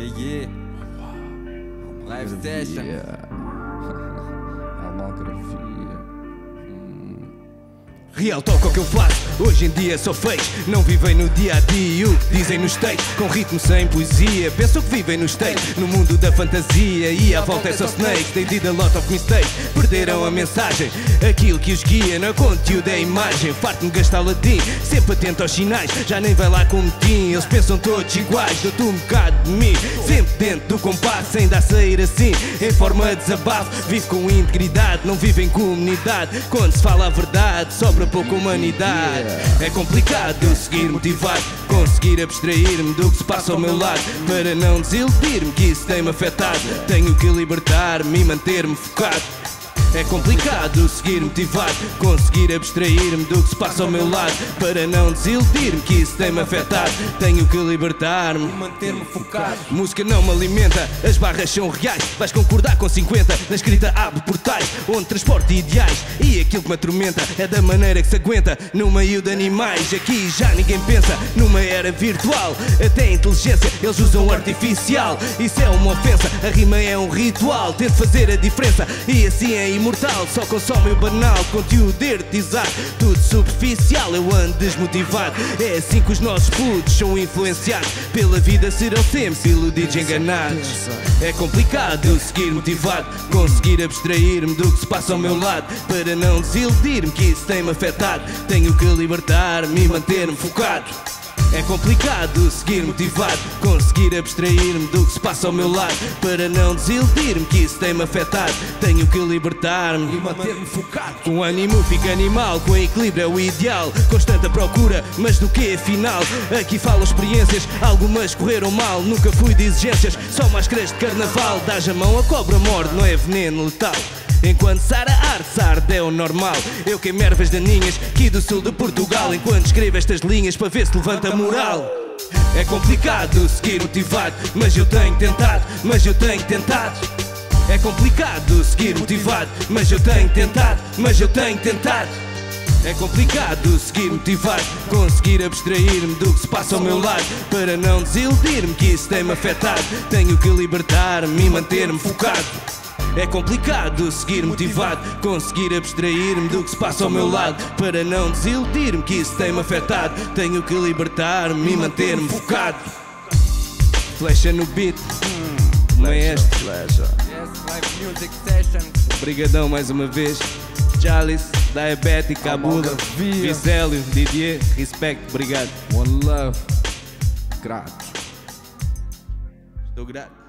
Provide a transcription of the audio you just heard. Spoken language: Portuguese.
yeah. Live session. Almografia. Real toca o que eu faço, hoje em dia sou fake. Não vivem no dia a dia, o que dizem nos takes. Com ritmo sem poesia, pensam que vivem nos takes. No mundo da fantasia e à volta é só snake. They did a lot of mistakes, perderam a mensagem. Aquilo que os guia no conteúdo é a imagem. Farto-me gastar latim, sempre atento aos sinais. Já nem vai lá com metim, eles pensam todos iguais. Dou-te um bocado de mim, sempre dentro do compasso. Sem dar sair assim, em forma de desabafo. Vivo com integridade, não vivo em comunidade. Quando se fala a verdade, sobra pouca humanidade. É complicado seguir motivado, conseguir abstrair-me do que se passa ao meu lado, para não desiludir-me que isso tem-me afetado. Tenho que libertar-me e manter-me focado. É complicado seguir motivado, conseguir abstrair-me do que se passa ao meu lado, para não desiludir-me que isso tem-me afetado. Tenho que libertar-me E manter-me focado. Música não me alimenta, as barras são reais. Vais concordar com 50, na escrita abre portais onde transporte ideais. E aquilo que me atormenta é da maneira que se aguenta no meio de animais. Aqui já ninguém pensa numa era virtual, até a inteligência eles usam artificial. Isso é uma ofensa, a rima é um ritual. Tento fazer a diferença e assim é imortal. Só consome o banal, conteúdo erotizado, tudo superficial, eu ando desmotivado. É assim que os nossos putos são influenciados pela vida, serão sempre iludidos e enganados. É complicado seguir motivado, conseguir abstrair-me do que se passa ao meu lado, para não desiludir-me que isso tem-me afetado. Tenho que libertar-me e manter-me focado. É complicado seguir motivado, conseguir abstrair-me do que se passa ao meu lado, para não desiludir-me que isso tem-me afetado. Tenho que libertar-me E manter-me focado. com ânimo fica animal, com equilíbrio é o ideal. Constante a procura, mas do que afinal? Aqui falo experiências, algumas correram mal. Nunca fui de exigências, só máscaras de carnaval. Dás a mão, a cobra morde, não é veneno letal. Enquanto Sara arde é o normal. Eu queimo ervas daninhas aqui do sul de Portugal, enquanto escrevo estas linhas para ver se levanta a moral. É complicado seguir motivado, mas eu tenho tentado, É complicado seguir motivado, mas eu tenho tentado, É complicado seguir motivado, conseguir abstrair-me do que se passa ao meu lado, para não desiludir-me que isso tem-me afetado. Tenho que libertar-me e manter-me focado. É complicado seguir motivado, conseguir abstrair-me do que se passa ao meu lado, para não desiludir-me que isso tem-me afetado. Tenho que libertar-me e manter-me focado. Flecha no beat, maestro. Yes, live music session. Obrigadão mais uma vez. Chalice, Diabetic, Abula, Vicélio, Didier, Respect, obrigado. One love. Grato. Estou grato.